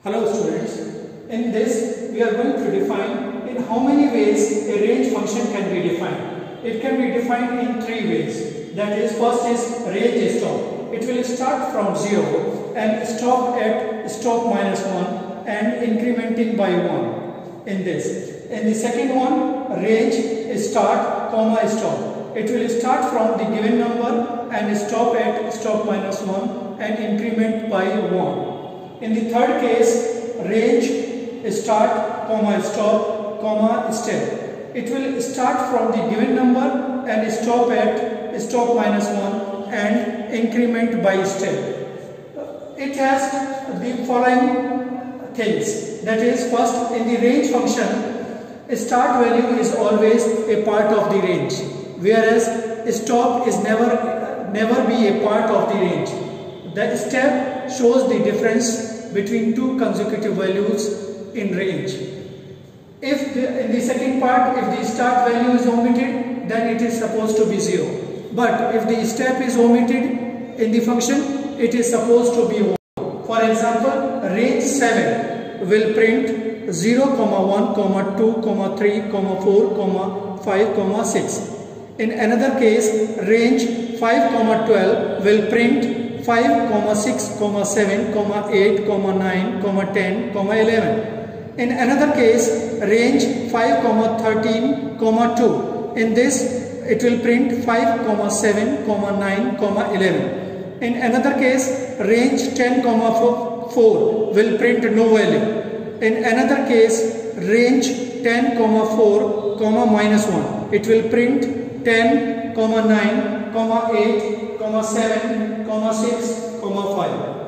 Hello students, in this we are going to define in how many ways a range function can be defined. It can be defined in three ways. That is, first is range stop. It will start from 0 and stop at stop minus 1 and incrementing by 1 in this. In the second one, range start comma stop. It will start from the given number and stop at stop minus 1 and increment by 1. In the third case, range start comma stop comma step. It will start from the given number and stop at stop minus 1 and increment by step. It has the following things. That is, first, in the range function, start value is always a part of the range, whereas stop is never be a part of the range. The step shows the difference between two consecutive values in range. If in the second part, if the start value is omitted, then it is supposed to be 0. But if the step is omitted in the function, it is supposed to be 1. For example, range 7 will print 0, 1, 2, 3, 4, 5, 6. In another case, range 5, 12 will print 5, 6, 7, 8, 9, 10, 11. In another case, range 5, 13, 2. In this, it will print 5, 7, 9, 11. In another case, range 10, 4 will print no value. In another case, range 10, 4, minus 1. It will print 10, 9, 8, 7, 6, 5.